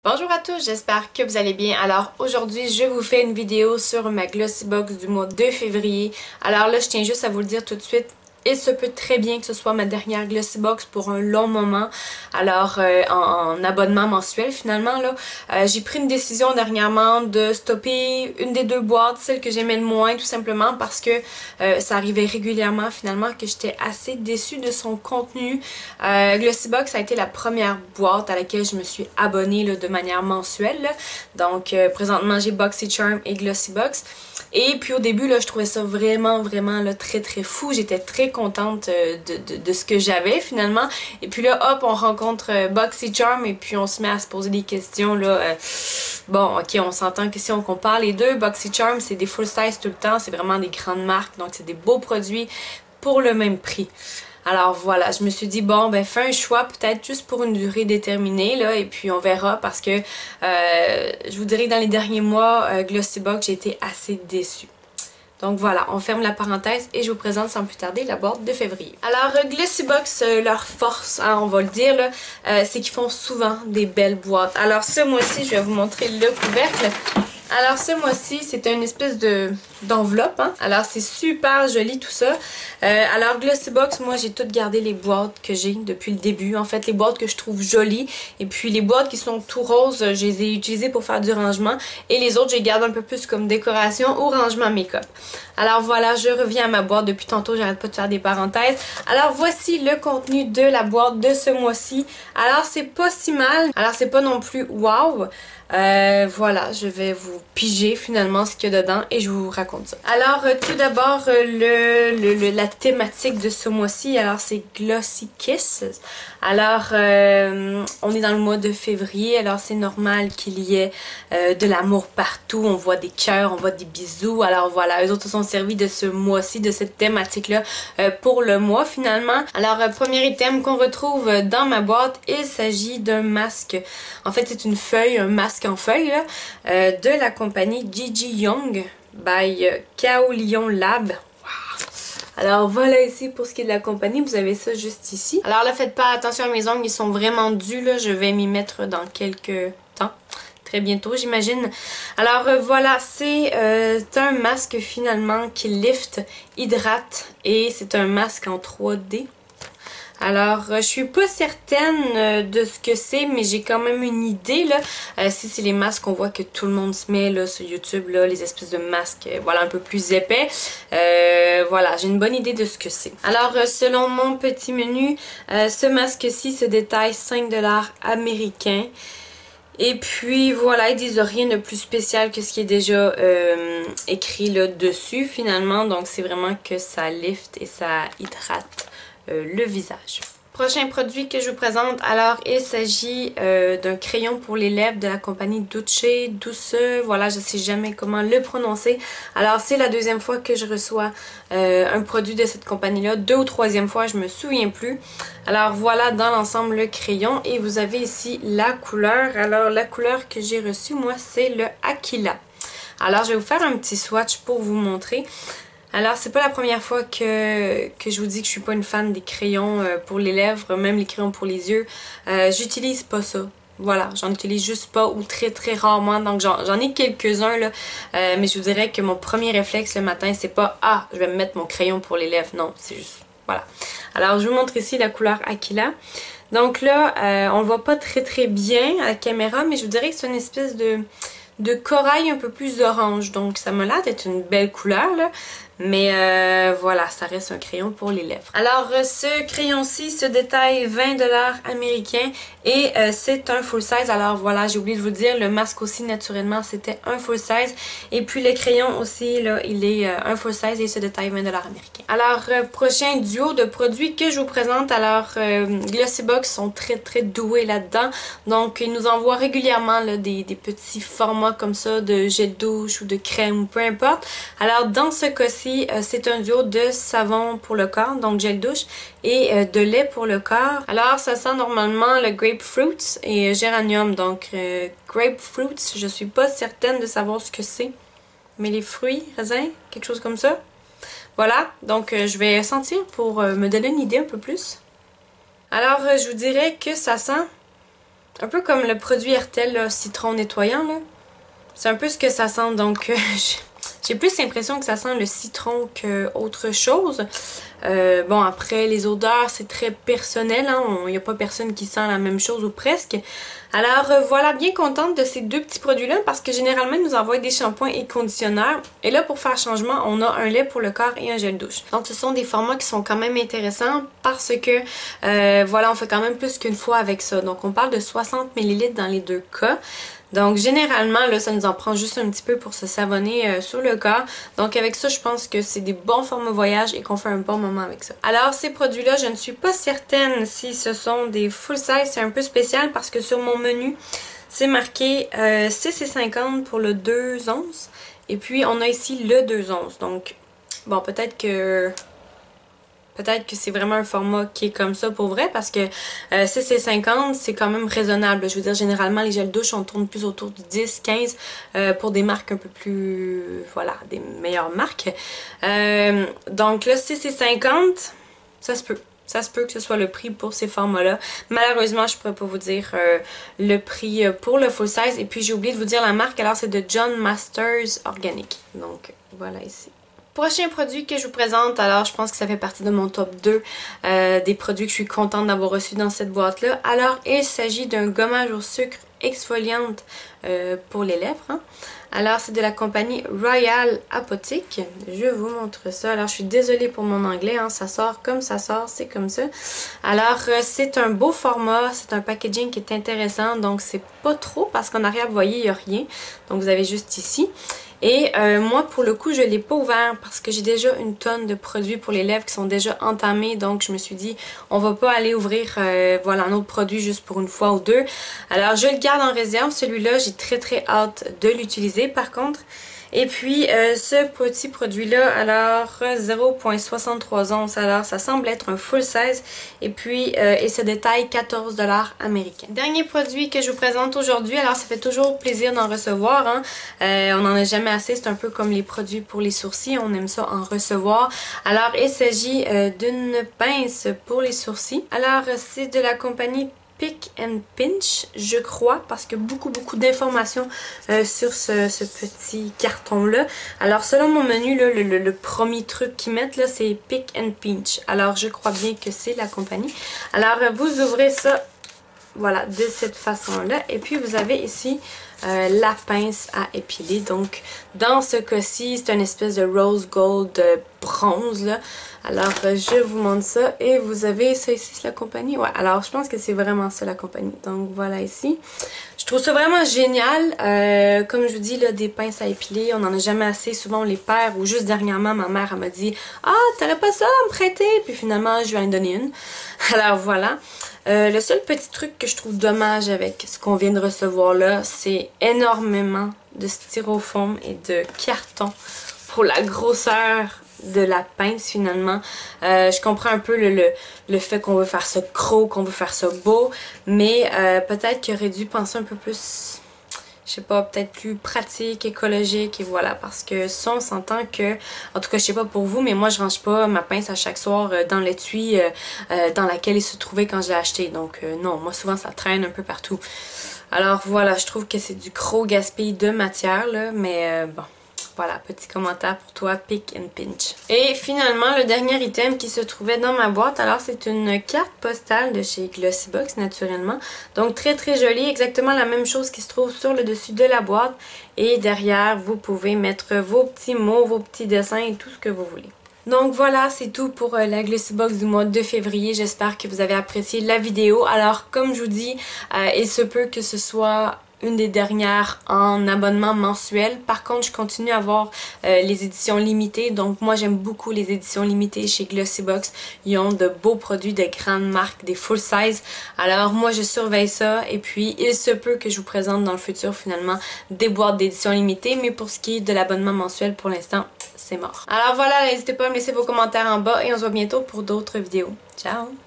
Bonjour à tous, j'espère que vous allez bien. Alors aujourd'hui, je vous fais une vidéo sur ma Glossy Box du mois de février. Alors là, je tiens juste à vous le dire tout de suite. Il se peut très bien que ce soit ma dernière Glossy Box pour un long moment. Alors, en abonnement mensuel finalement, là, j'ai pris une décision dernièrement de stopper une des deux boîtes, celle que j'aimais le moins, tout simplement parce que ça arrivait régulièrement finalement que j'étais assez déçue de son contenu. Glossy Box a été la première boîte à laquelle je me suis abonnée là, de manière mensuelle. Là. Donc, présentement, j'ai BoxyCharm et Glossy Box. Et puis au début, là, je trouvais ça vraiment là, très fou. J'étais très contente de ce que j'avais finalement. Et puis là, hop, on rencontre BoxyCharm et puis on se met à se poser des questions. Là, bon, ok, on s'entend que si on compare les deux, BoxyCharm, c'est des full size tout le temps. C'est vraiment des grandes marques. Donc c'est des beaux produits pour le même prix. Alors voilà, je me suis dit, bon, ben fais un choix peut-être juste pour une durée déterminée, là, et puis on verra parce que je vous dirais que dans les derniers mois, Glossy Box, j'ai été assez déçue. Donc voilà, on ferme la parenthèse et je vous présente sans plus tarder la boîte de février. Alors Glossy Box, leur force, hein, on va le dire, là, c'est qu'ils font souvent des belles boîtes. Alors ce mois-ci, je vais vous montrer le couvercle. Alors ce mois-ci, c'est une espèce d'enveloppe, hein? Alors c'est super joli tout ça. Alors Glossy Box, moi j'ai toutes gardé les boîtes que j'ai depuis le début. En fait, les boîtes que je trouve jolies. Et puis les boîtes qui sont tout roses, je les ai utilisées pour faire du rangement. Et les autres, je les garde un peu plus comme décoration ou rangement make-up. Alors voilà, je reviens à ma boîte. Depuis tantôt, j'arrête pas de faire des parenthèses. Alors voici le contenu de la boîte de ce mois-ci. Alors c'est pas si mal. Alors c'est pas non plus wow. Voilà, je vais vous piger finalement ce qu'il y a dedans et je vous raconte ça. Alors tout d'abord la thématique de ce mois-ci, alors c'est Glossy Kisses. Alors on est dans le mois de février, alors c'est normal qu'il y ait de l'amour partout, on voit des cœurs, on voit des bisous. Alors voilà, eux autres se sont servis de ce mois-ci, de cette thématique-là pour le mois finalement. Alors premier item qu'on retrouve dans ma boîte, il s'agit d'un masque. En fait c'est une feuille, un masque en feuille là, de la compagnie Gigi Young by Kaolion Lab. Alors voilà ici pour ce qui est de la compagnie, vous avez ça juste ici. Alors là faites pas attention à mes ongles, ils sont vraiment dus là, je vais m'y mettre dans quelques temps. Très bientôt j'imagine. Alors voilà, c'est un masque finalement qui lift, hydrate et c'est un masque en 3D. Alors, je suis pas certaine de ce que c'est, mais j'ai quand même une idée, là. Si c'est les masques qu'on voit que tout le monde se met, là, sur YouTube, là, les espèces de masques, voilà, un peu plus épais. Voilà, j'ai une bonne idée de ce que c'est. Alors, selon mon petit menu, ce masque-ci se détaille 5$ américains. Et puis voilà, ils disent rien de plus spécial que ce qui est déjà écrit là dessus finalement. Donc c'est vraiment que ça lift et ça hydrate le visage. Prochain produit que je vous présente, alors il s'agit d'un crayon pour les lèvres de la compagnie Douce, voilà, je sais jamais comment le prononcer. Alors c'est la deuxième fois que je reçois un produit de cette compagnie-là, 2 ou 3e fois, je me souviens plus. Alors voilà dans l'ensemble le crayon et vous avez ici la couleur. Alors la couleur que j'ai reçue moi c'est le Aquila. Alors je vais vous faire un petit swatch pour vous montrer. Alors, c'est pas la première fois que je vous dis que je suis pas une fan des crayons pour les lèvres, même les crayons pour les yeux. J'utilise pas ça. Voilà, j'en utilise juste pas ou très rarement. Donc j'en ai quelques-uns là, mais je vous dirais que mon premier réflexe le matin, c'est pas « Ah, je vais me mettre mon crayon pour les lèvres ». Non, c'est juste, voilà. Alors, je vous montre ici la couleur Aquila. Donc là, on le voit pas très bien à la caméra, mais je vous dirais que c'est une espèce de corail un peu plus orange. Donc ça m'a l'air d'être une belle couleur là. Mais voilà, ça reste un crayon pour les lèvres. Alors ce crayon-ci se détaille 20$ américains et c'est un full size. Alors voilà, j'ai oublié de vous dire, le masque aussi naturellement c'était un full size. Et puis le crayon aussi, là, il est un full size et il se détaille 20$ américains. Alors prochain duo de produits que je vous présente. Alors Glossy Box sont très doués là-dedans. Donc ils nous envoient régulièrement là, des petits formats comme ça de gel douche ou de crème ou peu importe. Alors dans ce cas-ci, c'est un duo de savon pour le corps, donc gel douche, et de lait pour le corps. Alors ça sent normalement le grapefruit et géranium, donc grapefruit, je suis pas certaine de savoir ce que c'est, mais les fruits, raisins, quelque chose comme ça. Voilà, donc je vais sentir pour me donner une idée un peu plus. Alors je vous dirais que ça sent Un peu comme le produit Hertel, là, citron nettoyant, là. C'est un peu ce que ça sent, donc j'ai plus l'impression que ça sent le citron qu'autre chose. Bon, après, les odeurs, c'est très personnel, hein. Il n'y a pas personne qui sent la même chose ou presque. Alors voilà, bien contente de ces deux petits produits-là parce que généralement, ils nous envoient des shampoings et conditionneurs. Et là, pour faire changement, on a un lait pour le corps et un gel douche. Donc, ce sont des formats qui sont quand même intéressants parce que, voilà, on fait quand même plus qu'une fois avec ça. Donc, on parle de 60 ml dans les deux cas. Donc généralement, là, ça nous en prend juste un petit peu pour se savonner sur le corps. Donc avec ça, je pense que c'est des bons formats voyage et qu'on fait un bon moment avec ça. Alors ces produits-là, je ne suis pas certaine si ce sont des full size. C'est un peu spécial parce que sur mon menu, c'est marqué 6,50 pour le 2 onces. Et puis on a ici le 2 onces. Donc bon, peut-être que c'est vraiment un format qui est comme ça pour vrai parce que 6,50 c'est quand même raisonnable. Je veux dire, généralement, les gels douche, on tourne plus autour du 10, 15 pour des marques un peu plus, voilà, des meilleures marques. Donc là, 6,50, ça se peut. Ça se peut que ce soit le prix pour ces formats-là. Malheureusement, je pourrais pas vous dire le prix pour le full size. Et puis, j'ai oublié de vous dire la marque. Alors, c'est de John Masters Organic. Donc, voilà ici. Prochain produit que je vous présente, alors je pense que ça fait partie de mon top 2 des produits que je suis contente d'avoir reçus dans cette boîte-là. Alors, il s'agit d'un gommage au sucre exfoliante pour les lèvres. Hein. Alors, c'est de la compagnie Royal Apotheke. Je vous montre ça. Alors, je suis désolée pour mon anglais. Hein. Ça sort comme ça sort, c'est comme ça. Alors, c'est un beau format. C'est un packaging qui est intéressant. Donc, c'est pas trop parce qu'en arrière, vous voyez, il n'y a rien. Donc, vous avez juste ici. Et moi, pour le coup, je ne l'ai pas ouvert parce que j'ai déjà une tonne de produits pour les lèvres qui sont déjà entamés. Donc, je me suis dit, on va pas aller ouvrir voilà, un autre produit juste pour une fois ou deux. Alors, je le garde en réserve. Celui-là, j'ai très hâte de l'utiliser par contre. Et puis, ce petit produit-là, alors 0,63 onces. Alors, ça semble être un full size. Et puis, il se détaille 14 $ américains. Dernier produit que je vous présente aujourd'hui. Alors, ça fait toujours plaisir d'en recevoir. Hein. On n'en a jamais assez. C'est un peu comme les produits pour les sourcils. On aime ça en recevoir. Alors, il s'agit d'une pince pour les sourcils. Alors, c'est de la compagnie Pick and Pinch, je crois, parce que beaucoup d'informations sur ce petit carton-là. Alors, selon mon menu, là, le premier truc qu'ils mettent, là, c'est Pick and Pinch. Alors, je crois bien que c'est la compagnie. Alors, vous ouvrez ça, voilà, de cette façon-là. Et puis, vous avez ici la pince à épiler. Donc, dans ce cas-ci, c'est une espèce de rose gold bronze, là. Alors, je vous montre ça. Et vous avez ça ici, c'est la compagnie. Ouais, alors je pense que c'est vraiment ça la compagnie. Donc, voilà ici. Je trouve ça vraiment génial. Comme je vous dis, là, des pinces à épiler, on n'en a jamais assez. Souvent, on les perd. Ou juste dernièrement, ma mère, elle m'a dit « Ah, t'aurais pas ça à me prêter? » Puis finalement, je lui en ai donné une. Alors, voilà. Le seul petit truc que je trouve dommage avec ce qu'on vient de recevoir là, c'est énormément de styrofoam et de carton pour la grosseur de la pince finalement. Je comprends un peu le fait qu'on veut faire ça gros, qu'on veut faire ça beau, mais peut-être qu'il aurait dû penser un peu plus, je sais pas, peut-être plus pratique, écologique, et voilà, parce que ça, on s'entend que, en tout cas, je sais pas pour vous, mais moi, je range pas ma pince à chaque soir dans l'étui dans laquelle il se trouvait quand je l'ai acheté. Donc, non, moi, souvent, ça traîne un peu partout. Alors, voilà, je trouve que c'est du gros gaspille de matière, là, mais bon. Voilà, petit commentaire pour toi, Pick and Pinch. Et finalement, le dernier item qui se trouvait dans ma boîte, alors c'est une carte postale de chez Glossybox, naturellement. Donc très jolie, exactement la même chose qui se trouve sur le dessus de la boîte. Et derrière, vous pouvez mettre vos petits mots, vos petits dessins et tout ce que vous voulez. Donc voilà, c'est tout pour la Glossybox du mois de février. J'espère que vous avez apprécié la vidéo. Alors, comme je vous dis, il se peut que ce soit une des dernières en abonnement mensuel. Par contre, je continue à avoir les éditions limitées. Donc moi, j'aime beaucoup les éditions limitées chez Glossybox. Ils ont de beaux produits de grandes marques, des full size. Alors moi, je surveille ça. Et puis, il se peut que je vous présente dans le futur finalement des boîtes d'éditions limitées. Mais pour ce qui est de l'abonnement mensuel, pour l'instant, c'est mort. Alors voilà, n'hésitez pas à me laisser vos commentaires en bas et on se voit bientôt pour d'autres vidéos. Ciao!